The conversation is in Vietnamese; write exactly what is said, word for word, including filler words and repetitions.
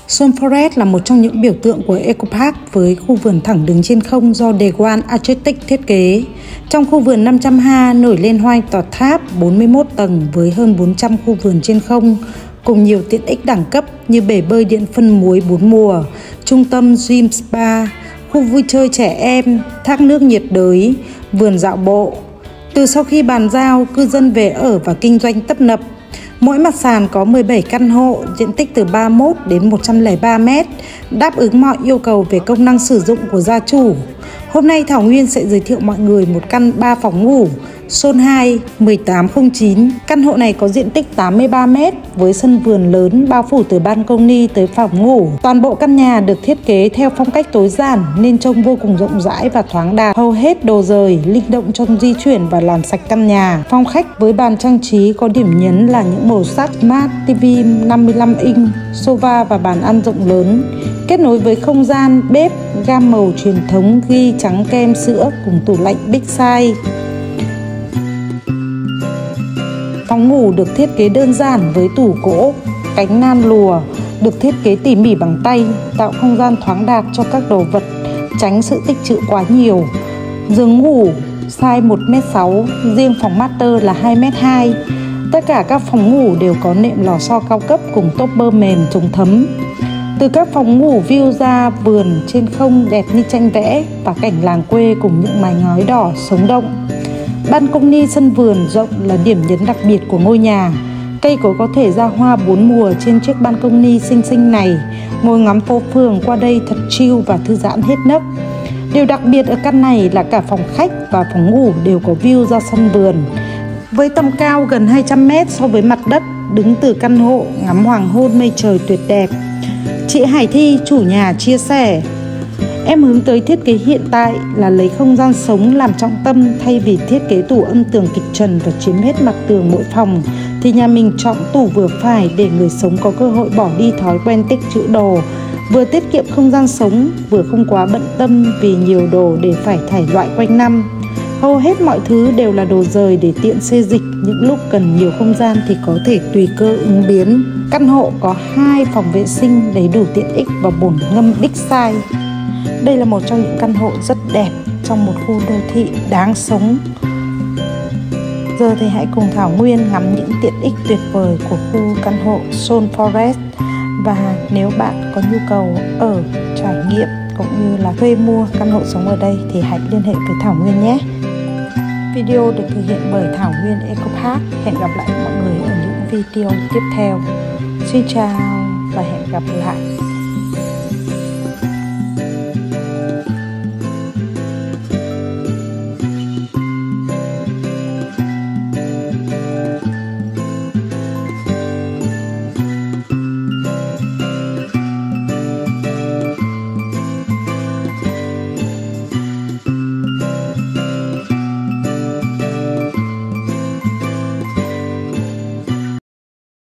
Son Forest là một trong những biểu tượng của Eco Park với khu vườn thẳng đứng trên không do The One Architects thiết kế. Trong khu vườn năm trăm ha nổi lên hai tòa tháp bốn mươi mốt tầng với hơn bốn trăm khu vườn trên không, cùng nhiều tiện ích đẳng cấp như bể bơi điện phân muối bốn mùa, trung tâm gym spa, khu vui chơi trẻ em, thác nước nhiệt đới, vườn dạo bộ. Từ sau khi bàn giao, cư dân về ở và kinh doanh tấp nập. Mỗi mặt sàn có mười bảy căn hộ, diện tích từ ba mươi mốt đến một trăm lẻ ba mét, đáp ứng mọi yêu cầu về công năng sử dụng của gia chủ. Hôm nay Thảo Nguyên sẽ giới thiệu mọi người một căn ba phòng ngủ, Son hai một tám không chín. Căn hộ này có diện tích tám mươi ba mét với sân vườn lớn bao phủ từ ban công ni tới phòng ngủ. Toàn bộ căn nhà được thiết kế theo phong cách tối giản nên trông vô cùng rộng rãi và thoáng đạt. Hầu hết đồ rời, linh động trong di chuyển và làm sạch căn nhà. Phòng khách với bàn trang trí có điểm nhấn là những màu sắc mát, tivi năm mươi lăm inch, sofa và bàn ăn rộng lớn. Kết nối với không gian bếp, gam màu truyền thống ghi trắng kem sữa cùng tủ lạnh big size. Phòng ngủ được thiết kế đơn giản với tủ gỗ, cánh nan lùa, được thiết kế tỉ mỉ bằng tay, tạo không gian thoáng đạt cho các đồ vật, tránh sự tích trữ quá nhiều. Giường ngủ size một mét sáu, riêng phòng master là hai mét hai. Tất cả các phòng ngủ đều có nệm lò xo cao cấp cùng topper mềm chống thấm. Từ các phòng ngủ view ra vườn trên không đẹp như tranh vẽ và cảnh làng quê cùng những mái ngói đỏ sống động. Ban công ni sân vườn rộng là điểm nhấn đặc biệt của ngôi nhà. Cây cối có thể ra hoa bốn mùa trên chiếc ban công ni xinh xinh này. Ngồi ngắm phố phường qua đây thật chill và thư giãn hết nấc. Điều đặc biệt ở căn này là cả phòng khách và phòng ngủ đều có view ra sân vườn. Với tầm cao gần hai trăm mét so với mặt đất, đứng từ căn hộ ngắm hoàng hôn mây trời tuyệt đẹp. Chị Hải Thi, chủ nhà chia sẻ: em hướng tới thiết kế hiện tại là lấy không gian sống làm trọng tâm, thay vì thiết kế tủ âm tường kịch trần và chiếm hết mặt tường mỗi phòng, thì nhà mình chọn tủ vừa phải để người sống có cơ hội bỏ đi thói quen tích trữ đồ, vừa tiết kiệm không gian sống, vừa không quá bận tâm vì nhiều đồ để phải thải loại quanh năm. Hầu hết mọi thứ đều là đồ rời để tiện xê dịch, những lúc cần nhiều không gian thì có thể tùy cơ ứng biến. Căn hộ có hai phòng vệ sinh đầy đủ tiện ích và bồn ngâm big size. Đây là một trong những căn hộ rất đẹp trong một khu đô thị đáng sống. Giờ thì hãy cùng Thảo Nguyên ngắm những tiện ích tuyệt vời của khu căn hộ Son Forest. Và nếu bạn có nhu cầu ở, trải nghiệm cũng như là thuê mua căn hộ sống ở đây thì hãy liên hệ với Thảo Nguyên nhé. Video được thực hiện bởi Thảo Nguyên Eco Park. Hẹn gặp lại mọi người ở những video tiếp theo. Xin chào và hẹn gặp lại.